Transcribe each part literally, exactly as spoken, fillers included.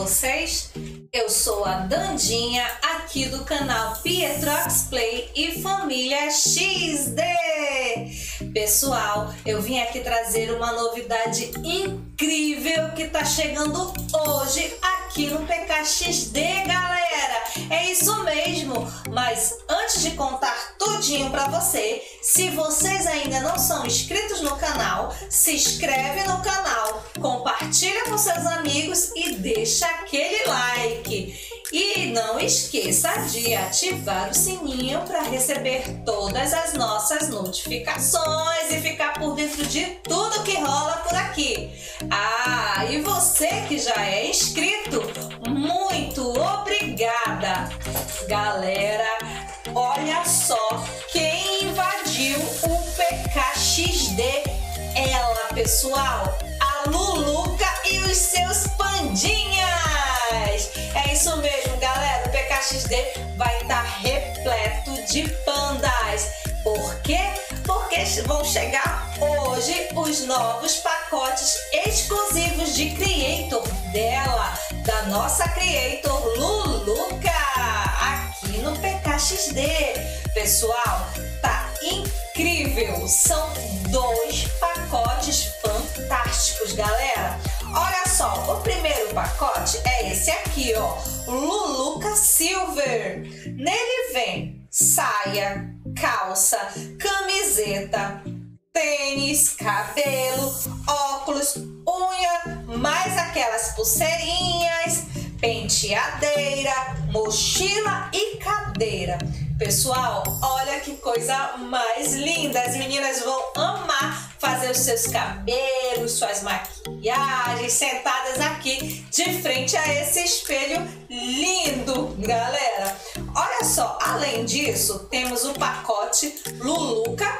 vocês? Eu sou a Dandinha, aqui do canal Pietrox Play e Família X D. Pessoal, eu vim aqui trazer uma novidade incrível que tá chegando hoje aqui no P K X D, galera. É isso mesmo, mas antes de contar tudinho pra você, se vocês ainda não são inscritos no canal, se inscreve no canal, compartilha com seus amigos e deixa aquele like. E não esqueça de ativar o sininho para receber todas as nossas notificações e ficar por dentro de tudo que rola por aqui. Ah, e você que já é inscrito, muito obrigada! Galera, olha só quem invadiu o P K X D. Ela, pessoal, a Luluca e os seus pandinhas. É isso mesmo, galera. O P K X D vai estar repleto de pandas. Por quê? Porque vão chegar hoje os novos pacotes exclusivos de Creator dela, da nossa Creator Luluca, aqui no P K X D. Pessoal, tá incrível. São dois pacotes fantásticos, galera. Olha só, o primeiro pacote é esse aqui, ó, Luluca Silver. Nele vem saia, calça, camiseta, tênis, cabelo, óculos, unha, mais aquelas pulseirinhas, penteadeira, mochila e cadeira. Pessoal, olha que coisa mais linda! As meninas vão amar fazer os seus cabelos, suas maquiagens, sentadas aqui de frente a esse espelho lindo, galera. Olha só, além disso, temos o pacote Luluca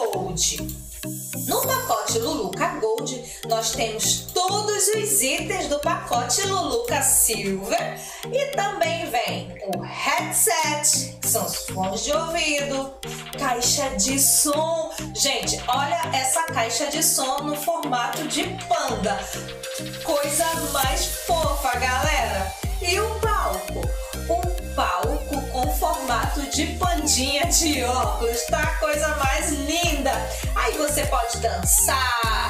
Gold. No pacote Luluca Gold, nós temos todos os itens do pacote Luluca Silver e também vem o headset, que são os fones de ouvido, caixa de som. Gente, olha essa caixa de som no formato de panda. Coisa mais fofa, galera. E o palco? O palco com formato de pandinha de óculos, tá? A coisa mais linda. Aí você pode dançar,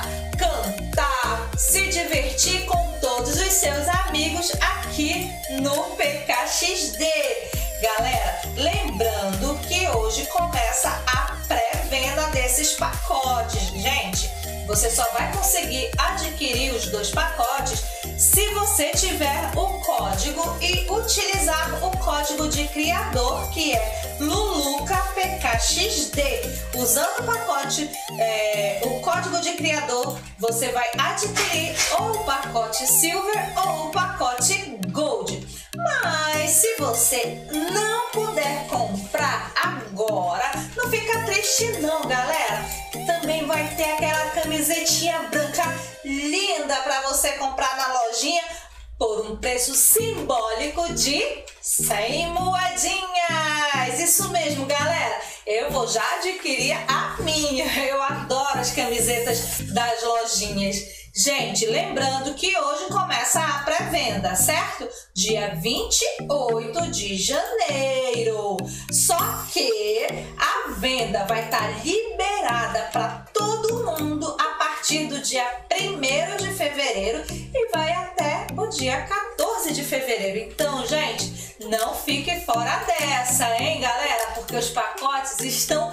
cantar, se divertir com todos os seus amigos aqui no P K X D. Galera, lembrando que hoje começa a pré-venda desses pacotes, gente. Você só vai conseguir adquirir os dois pacotes se você tiver o código e utilizar o código de criador, que é Luluca P K X D. Usando o pacote, é, o código de criador, você vai adquirir ou o pacote Silver ou o pacote Gold. Mas se você não puder comprar agora, não fica triste não, galera. Também vai ter aquela camisetinha branca linda para você comprar na lojinha por um preço simbólico de cem moedinhas. Isso mesmo, galera. Eu vou já adquirir a minha. Eu adoro as camisetas das lojinhas. Gente, lembrando que hoje começa a pré-venda, certo? Dia vinte e oito de janeiro. Só que a venda vai estar liberada para todo mundo a partir do dia primeiro de fevereiro e vai até o dia quatorze de fevereiro. Então, gente, não fique fora dessa, hein, galera? Porque os pacotes estão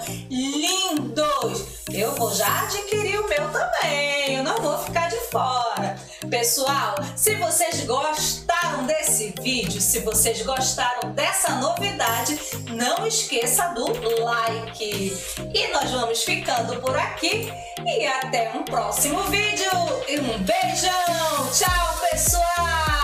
lindos. Eu vou já adquirir o meu também. Eu não vou ficar de fora. Pessoal, se vocês gostaram desse vídeo, se vocês gostaram dessa novidade, não esqueça do like. E nós vamos ficando por aqui e até um próximo vídeo. E um beijão. Tchau, pessoal.